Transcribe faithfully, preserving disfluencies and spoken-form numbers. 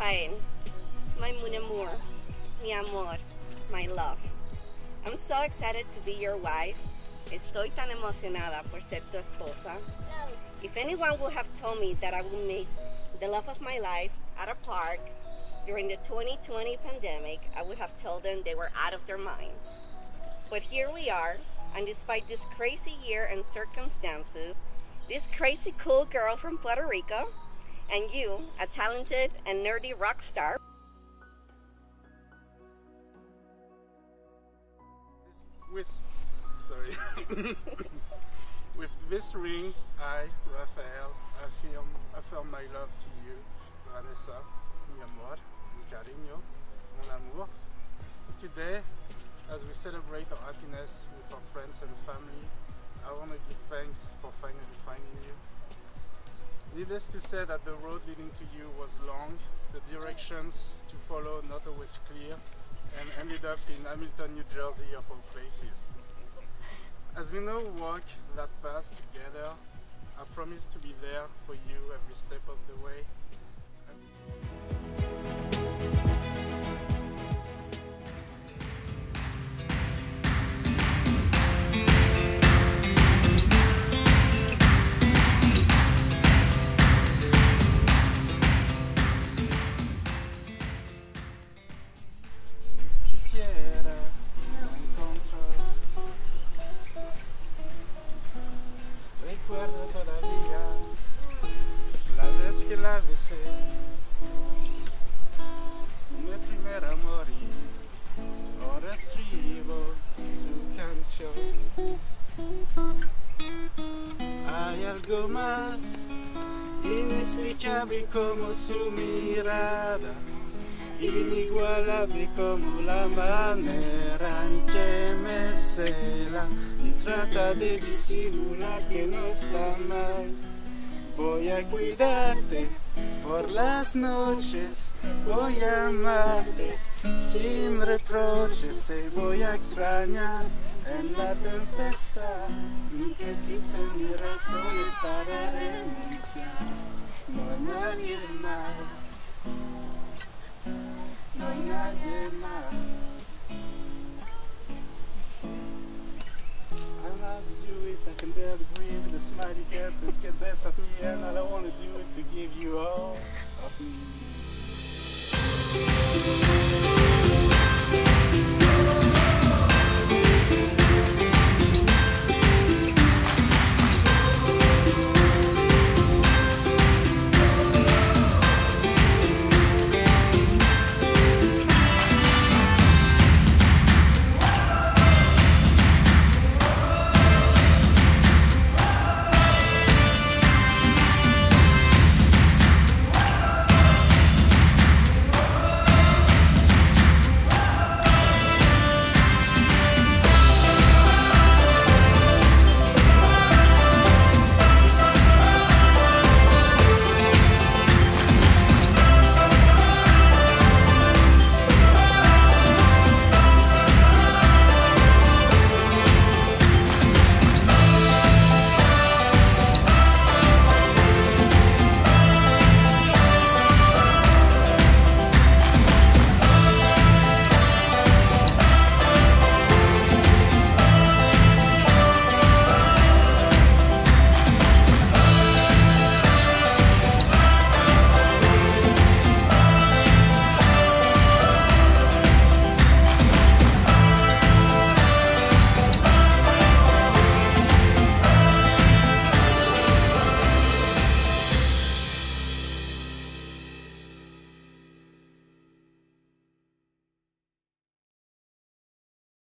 Sayen, my mon amour, mi amor, my love. I'm so excited to be your wife. Estoy tan emocionada por ser tu esposa. If anyone would have told me that I would meet the love of my life at a park during the twenty twenty pandemic, I would have told them they were out of their minds. But here we are, and despite this crazy year and circumstances, this crazy cool girl from Puerto Rico, and you, a talented and nerdy rock star. With, sorry. With this ring, I, Raphael, affirm, affirm my love to you, Vanessa, mi amor, mi cariño, mon amour. Today, as we celebrate our happiness with our friends and family, I want to give thanks for finally finding you. Needless to say that the road leading to you was long, the directions to follow not always clear, and ended up in Hamilton, New Jersey of all places. As we now walk that path together, I promise to be there for you every step of the way. Recuerdo todavía la vez que la besé, mi primer amor, y ahora escribo su canción. Hay algo más inexplicable como su mirada, inigualable como la manera en que me cela y trata de disimular que no está mal. Voy a cuidarte por las noches, voy a amarte sin reproches, te voy a extrañar en la tempestad. Nunca existen mis razones para renunciar, no hay nadie más.